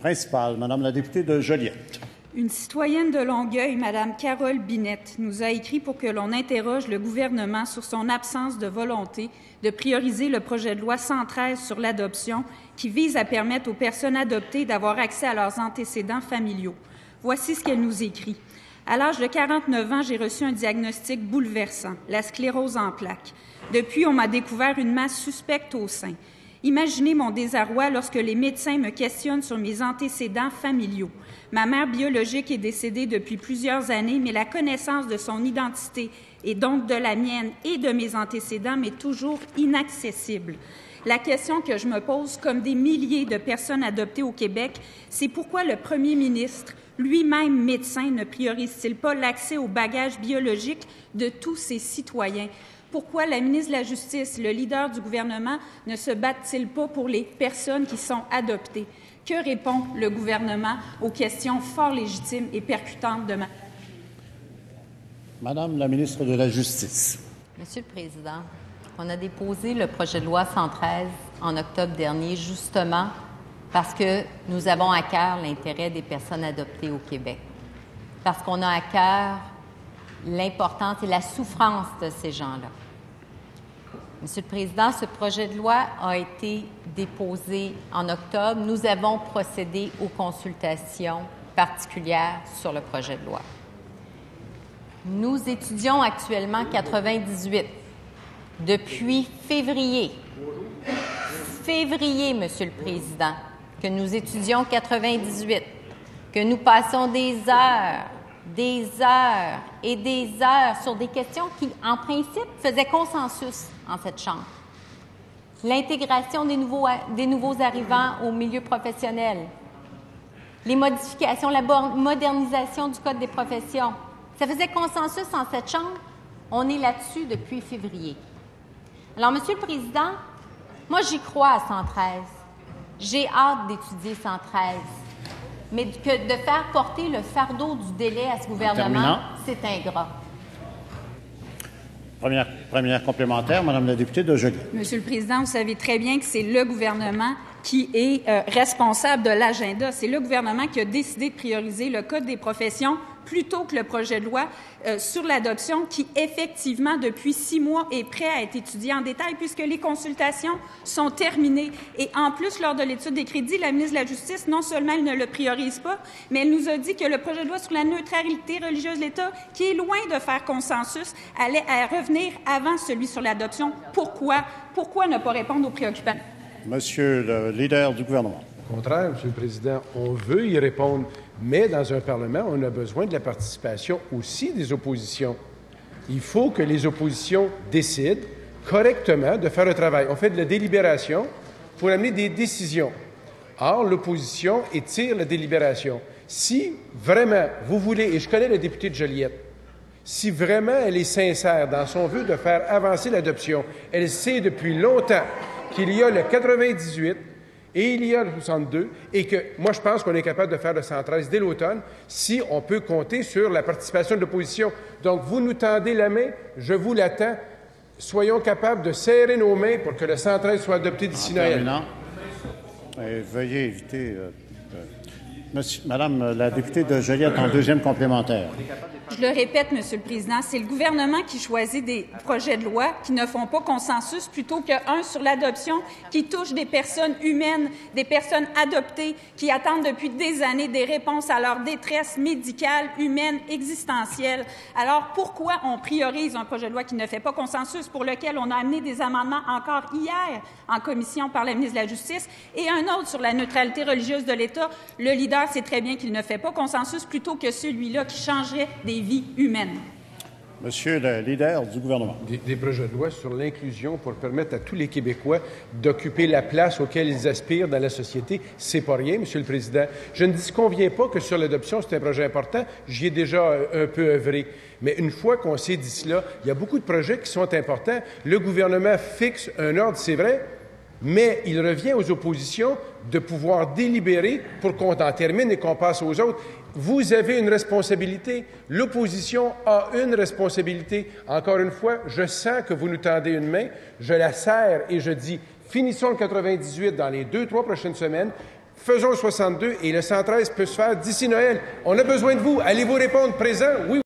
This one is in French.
principale, Madame la députée de Joliette. Une citoyenne de Longueuil, Mme Carole Binette, nous a écrit pour que l'on interroge le gouvernement sur son absence de volonté de prioriser le projet de loi 113 sur l'adoption qui vise à permettre aux personnes adoptées d'avoir accès à leurs antécédents familiaux. Voici ce qu'elle nous écrit. À l'âge de 49 ans, j'ai reçu un diagnostic bouleversant, la sclérose en plaques. Depuis, on m'a découvert une masse suspecte au sein. Imaginez mon désarroi lorsque les médecins me questionnent sur mes antécédents familiaux. Ma mère biologique est décédée depuis plusieurs années, mais la connaissance de son identité et donc de la mienne et de mes antécédents m'est toujours inaccessible. La question que je me pose, comme des milliers de personnes adoptées au Québec, c'est pourquoi le premier ministre, lui-même médecin, ne priorise-t-il pas l'accès au bagage biologique de tous ses citoyens? Pourquoi la ministre de la Justice, le leader du gouvernement, ne se battent-ils pas pour les personnes qui sont adoptées? Que répond le gouvernement aux questions fort légitimes et percutantes de Madame la ministre de la Justice. Monsieur le Président, on a déposé le projet de loi 113 en octobre dernier, justement parce que nous avons à cœur l'intérêt des personnes adoptées au Québec, parce qu'on a à cœur l'importance et la souffrance de ces gens-là. Monsieur le Président, ce projet de loi a été déposé en octobre. Nous avons procédé aux consultations particulières sur le projet de loi. Nous étudions actuellement 98. Depuis février, Monsieur le Président, que nous étudions 98, que nous passons des heures et des heures sur des questions qui, en principe, faisaient consensus en cette Chambre. L'intégration des nouveaux arrivants au milieu professionnel, les modifications, la modernisation du Code des professions. Ça faisait consensus en cette Chambre. On est là-dessus depuis février. Alors, Monsieur le Président, moi, j'y crois à 113. J'ai hâte d'étudier 113. Mais que de faire porter le fardeau du délai à ce gouvernement, c'est ingrat. Première complémentaire, Madame la députée de Joliette. Monsieur le Président, vous savez très bien que c'est le gouvernement qui est responsable de l'agenda. C'est le gouvernement qui a décidé de prioriser le Code des professions plutôt que le projet de loi sur l'adoption qui, effectivement, depuis 6 mois, est prêt à être étudié en détail puisque les consultations sont terminées. Et en plus, lors de l'étude des crédits, la ministre de la Justice, non seulement elle ne le priorise pas, mais elle nous a dit que le projet de loi sur la neutralité religieuse de l'État, qui est loin de faire consensus, allait revenir avant celui sur l'adoption. Pourquoi? Pourquoi ne pas répondre aux préoccupations? Monsieur le leader du gouvernement. Au contraire, Monsieur le Président, on veut y répondre, mais dans un Parlement, on a besoin de la participation aussi des oppositions. Il faut que les oppositions décident correctement de faire le travail. On fait de la délibération pour amener des décisions. Or, l'opposition étire la délibération. Si vraiment vous voulez, et je connais la députée de Joliette, si vraiment elle est sincère dans son vœu de faire avancer l'adoption, elle sait depuis longtemps qu'il y a le 98 et il y a le 62, et que moi, je pense qu'on est capable de faire le 113 dès l'automne si on peut compter sur la participation de l'opposition. Donc, vous nous tendez la main, je vous l'attends. Soyons capables de serrer nos mains pour que le 113 soit adopté d'ici Noël. Veuillez éviter... Madame la députée de Joliette, en deuxième complémentaire. Je le répète, Monsieur le Président, c'est le gouvernement qui choisit des projets de loi qui ne font pas consensus plutôt qu'un sur l'adoption qui touche des personnes humaines, des personnes adoptées qui attendent depuis des années des réponses à leur détresse médicale, humaine, existentielle. Alors, pourquoi on priorise un projet de loi qui ne fait pas consensus, pour lequel on a amené des amendements encore hier en commission par la ministre de la Justice, et un autre sur la neutralité religieuse de l'État? Le leader sait très bien qu'il ne fait pas consensus plutôt que celui-là qui changerait des vies humaines. Monsieur le leader du gouvernement. Des projets de loi sur l'inclusion pour permettre à tous les Québécois d'occuper la place auquel ils aspirent dans la société, c'est pas rien, Monsieur le Président. Je ne disconviens pas que sur l'adoption, c'est un projet important. J'y ai déjà un peu œuvré. Mais une fois qu'on s'est dit cela, il y a beaucoup de projets qui sont importants. Le gouvernement fixe un ordre, c'est vrai, mais il revient aux oppositions de pouvoir délibérer pour qu'on en termine et qu'on passe aux autres. Vous avez une responsabilité. L'opposition a une responsabilité. Encore une fois, je sens que vous nous tendez une main. Je la serre et je dis, finissons le 98 dans les 2-3 prochaines semaines. Faisons le 62 et le 113 peut se faire d'ici Noël. On a besoin de vous. Allez-vous répondre présent? Oui.